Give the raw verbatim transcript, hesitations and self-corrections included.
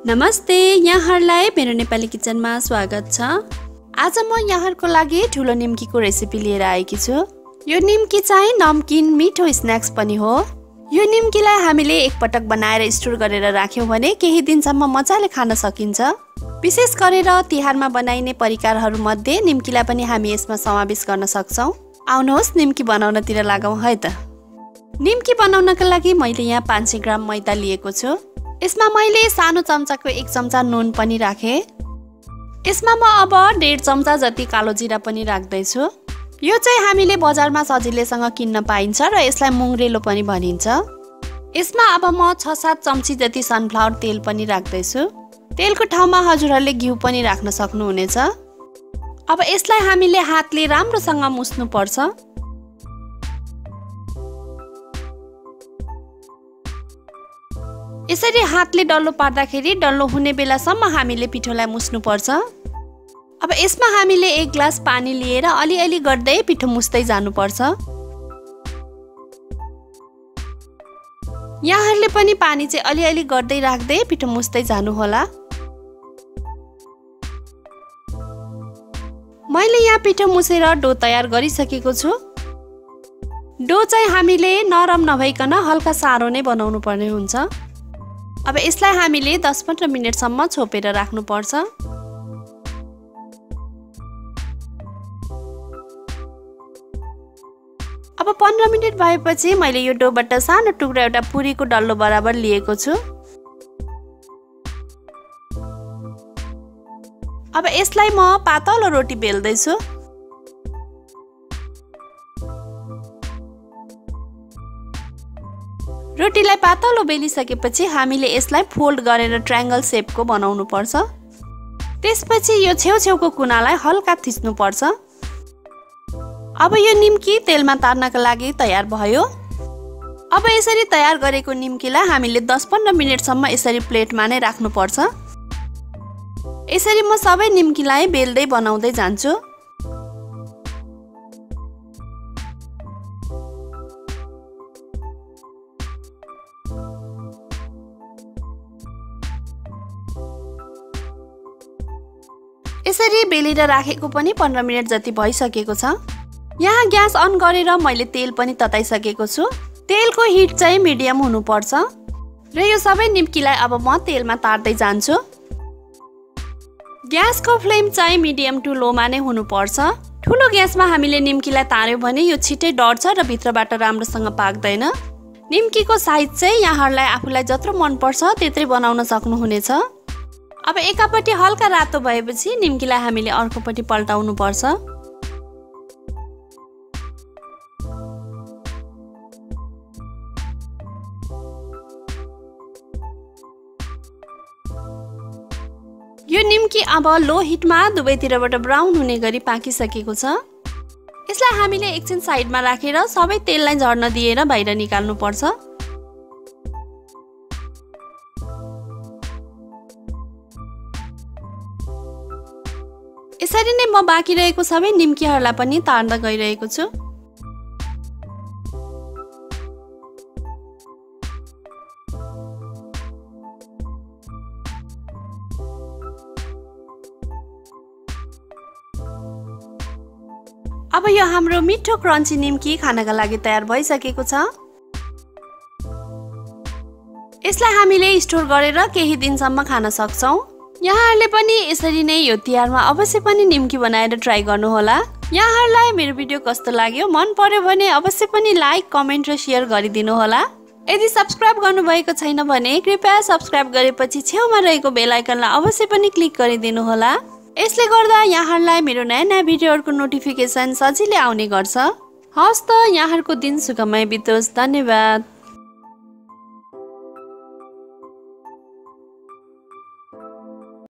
नमस्ते, यहाँहरुलाई मेरो नेपाली किचनमा स्वागत छ। आज म यहाँहरुको लागि ठुलो निम्कीको रेसिपी लिएर आएकी छु। यो निम्की चाहिँ नमकिन मिठो स्न्याक्स पनि हो। यो निम्कीलाई हामीले एक पटक बनाएर स्टोर गरेर राख्यौं भने केही दिनसम्म मजाले खान सकिन्छ। विशेष गरेर तिहारमा बनाइने परिकारहरु मध्ये निम्कीलाई पनि हामी यसमा समावेश गर्न सक्छौं। आउनुहोस् निम्की बनाउनतिर लागौं है त। निम्की बनाउनका लागि मैले यहाँ पाँच सय ग्राम मैदा लिएको छु। यसमा मैले सानो चम्चाको एक चम्चा नुन पनि राखे। यसमा म अब डेढ चम्चा जति कालो जिरा पनि राख्दै छु। यो चाहिँ हामीले बजारमा सजिलैसँग किन्न पाइन्छ र यसलाई मुङ्ग्रेलो पनि भनिन्छ। यसमा अब म छ सात चम्ची जति सनफ्लावर तेल पनि राख्दै छु। तेलको ठाउँमा हजुरहरूले घिउ पनि राख्न सक्नुहुनेछ। अब यसलाई हामीले हातले राम्रोसँग मुस्नु पर्छ। यसरी हातले डल्लो पार्दाखेरि डल्लो हुने बेलासम्म हामीले पिठोलाई मुस्नु पर्छ। अब यसमा हामीले एक ग्लास पानी लिएर अलिअलि गर्दै पिठो मुस्दै जानुपर्छ। यहाँहरूले पनि पानी चाहिँ अलिअलि गर्दै राख्दै पिठो मुस्दै जानु होला। मैले यहाँ पिठो मुसेर डो तयार गरिसकेको छु। डो चाहिँ हामीले नरम नभइकन हल्का सारो नै बनाउनु पर्ने हुन्छ। अब यसलाई हामीले दस पन्ध्र मिनेटसम्म छोपेर राख्नु पर्छ। अब पन्ध्र मिनेट भएपछि मैले यो डोबाट सानो टुक्रा एउटा पुरीको डल्लो बराबर लिएको छु। अब यसलाई म पातलो रोटी बेल्दै छु। रोटीलाई पातलो बेलिसकेपछि हामीले यसलाई फोल्ड गरेर ट्रायंगल शेपको बनाउनु पर्छ। त्यसपछि यो छेउछेउको कुनालाई हल्का थिच्नु पर्छ। अब यो निम्की तेलमा तार्नका लागि तयार भयो। अब यसरी तयार गरेको निम्कीलाई हामीले दस पन्ध्र मिनेटसम्म यसरी प्लेटमा नै राख्नु पर्छ। यसरी म सबै निम्कीलाई बेल्दै बनाउँदै जान्छु। यसरी बेलेर राखेको पनि पन्ध्र मिनेट जति भइसकेको छ। यहाँ ग्यास अन गरेर मैले तेल पनि तताइसकेको छु। तेलको हिट चाहिँ मिडियम हुनुपर्छ र यो सबै निम्कीलाई अब म तेलमा तार्दै जान्छु। ग्यासको फ्लेम चाहिँ मिडियम टु लोमा नै हुनुपर्छ। ठुलो ग्यासमा हामीले निम्कीलाई तार्यो भने यो छिटै डढ्छ र भित्रबाट राम्रोसँग पाक्दैन। निम्कीको साइज चाहिँ यहाँहरूलाई आफूलाई जत्रो मन पर्छ त्यत्रै बनाउन सक्नुहुनेछ। अब एकापट्टि हल्का रातो भएपछि निम्कीलाई हामीले अर्कोपट्टि पल्टाउनु पर्छ। यो निम्की अब लो हिटमा दुवैतिरबाट ब्राउन हुने गरी पाकिसकेको छ। यसलाई हामीले एकछिन साइडमा राखेर सबै तेललाई झर्न दिएर बाहिर निकाल्नु पर्छ। यसरी नै म बाँकी रहेको सबै निम्कीहरूलाई पनि तार्न गइरहेको छु। अब यो हाम्रो मिठो क्रन्ची निम्की खानका लागि तयार भइसकेको छ। यसलाई हामीले स्टोर गरेर केही दिनसम्म खान सक्छौं। यहाँहरूले पनि यसरी नै यो तिहारमा अवश्य पनि निम्की बनाएर ट्राई गर्नु होला। यहाँहरूलाई मेरो भिडियो कस्तो लाग्यो, मन पर्यो भने अवश्य पनि लाइक, कमेन्ट र शेयर गरिदिनु होला। यदि सब्स्क्राइब गर्नुभएको छैन भने कृपया सब्स्क्राइब गरेपछि छेउमा रहेको बेल आइकनलाई अवश्य पनि क्लिक गरिदिनु होला। यसले गर्दा यहाँहरूलाई मेरो नयाँ नयाँ भिडियोहरुको नोटिफिकेसन सजिलै आउने गर्छ। हवस् त, यहाँहरूको दिन सुखमय बितोस्। धन्यवाद।